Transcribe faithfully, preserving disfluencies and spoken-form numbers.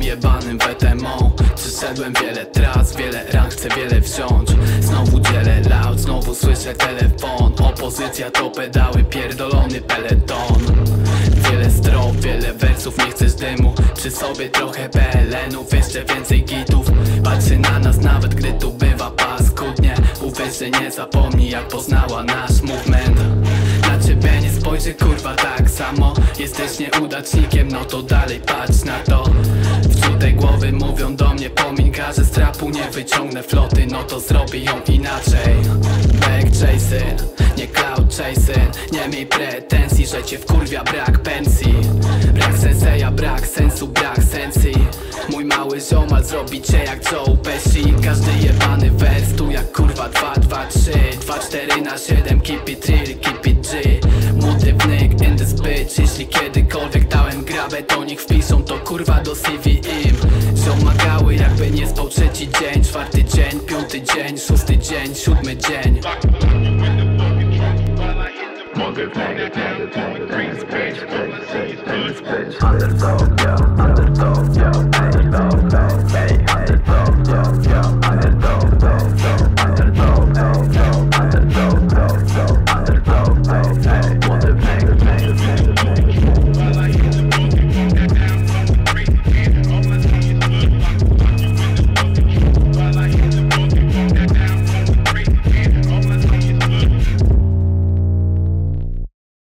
jebanym W T M O. Przeszedłem wiele tras, wiele ran, chcę wiele wziąć. Znowu dzielę loud, znowu słyszę telefon. Opozycja to pedały, pierdolony peleton. Wiele strof, wiele wersów, nie chcesz dymu. Przy sobie trochę P L N-ów, jeszcze więcej gitów. Patrzy na nas nawet gdy tu bywa paskudnie. Uwierz, że nie zapomni jak poznała nasz movement. Na ciebie nie spojrzy kurwa tak samo. Jesteś nieudacznikiem, no to dalej patrz na to. W tej głowy mówią do mnie pominka, że z trapu nie wyciągnę floty, no to zrobię ją inaczej. Back chasing, nie cloud chasing. Nie miej pretensji, że cię wkurwia brak pensji. Brak senseja, brak sensu, brak sensi. Mój mały ziomal zrobi cię jak Joe Pesci. Każdy jebany wers tu jak kurwa dwa dwa trzy dwa cztery na siedem, keep it real, keep it G. Młody wnyk in this bitch. Jeśli kiedykolwiek dałem grabę, to niech wpiszą to kurwa do C V im. Ziomagały jakby nie spał trzeci dzień, czwarty dzień, piąty dzień, szósty dzień, siódmy dzień.